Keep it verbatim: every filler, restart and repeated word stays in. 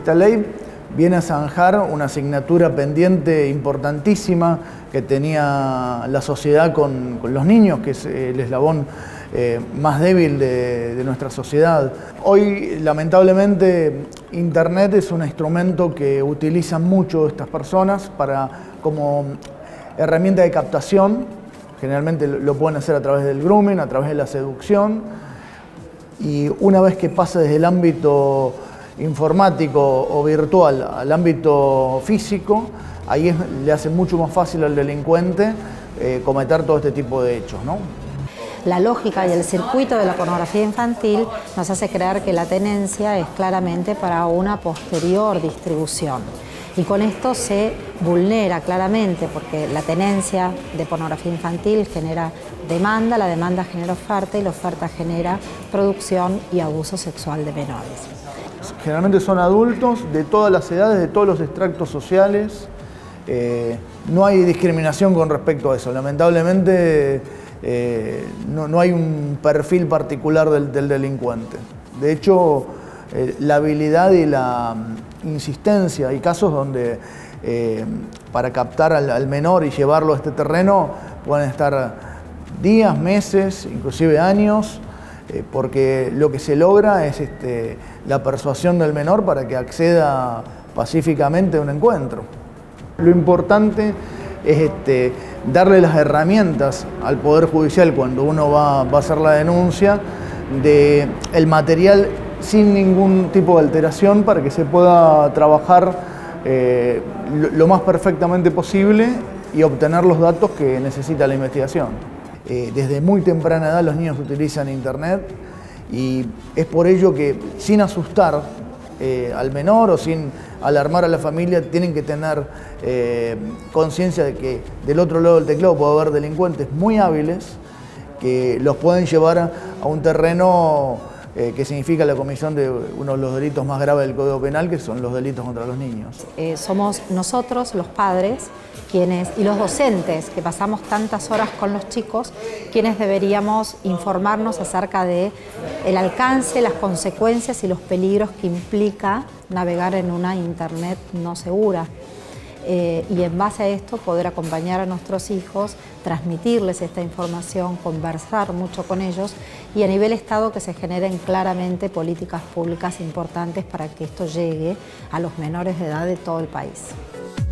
Esta ley viene a zanjar una asignatura pendiente importantísima que tenía la sociedad con, con los niños, que es el eslabón eh, más débil de, de nuestra sociedad. Hoy, lamentablemente, Internet es un instrumento que utilizan mucho estas personas para, como herramienta de captación. Generalmente lo pueden hacer a través del grooming, a través de la seducción. Y una vez que pasa desde el ámbito informático o virtual al ámbito físico, ahí es, le hace mucho más fácil al delincuente eh, cometer todo este tipo de hechos, ¿no? La lógica y el circuito de la pornografía infantil nos hace creer que la tenencia es claramente para una posterior distribución. Y con esto se vulnera claramente, porque la tenencia de pornografía infantil genera demanda, la demanda genera oferta y la oferta genera producción y abuso sexual de menores. Generalmente son adultos de todas las edades, de todos los extractos sociales. Eh, no hay discriminación con respecto a eso. Lamentablemente eh, no, no hay un perfil particular del, del delincuente. De hecho, eh, la habilidad y la insistencia, hay casos donde eh, para captar al, al menor y llevarlo a este terreno pueden estar días, meses, inclusive años, eh, porque lo que se logra es este, la persuasión del menor para que acceda pacíficamente a un encuentro. Lo importante es este, darle las herramientas al Poder Judicial cuando uno va, va a hacer la denuncia de el material sin ningún tipo de alteración para que se pueda trabajar eh, lo, lo más perfectamente posible y obtener los datos que necesita la investigación. Eh, desde muy temprana edad los niños utilizan Internet y es por ello que sin asustar eh, al menor o sin alarmar a la familia tienen que tener eh, conciencia de que del otro lado del teclado puede haber delincuentes muy hábiles que los pueden llevar a, a un terreno Eh, que significa la comisión de uno de los delitos más graves del Código Penal, que son los delitos contra los niños. Eh, somos nosotros, los padres, quienes, y los docentes, que pasamos tantas horas con los chicos, quienes deberíamos informarnos acerca de el alcance, las consecuencias y los peligros que implica navegar en una Internet no segura. Eh, y en base a esto poder acompañar a nuestros hijos, transmitirles esta información, conversar mucho con ellos y a nivel Estado que se generen claramente políticas públicas importantes para que esto llegue a los menores de edad de todo el país.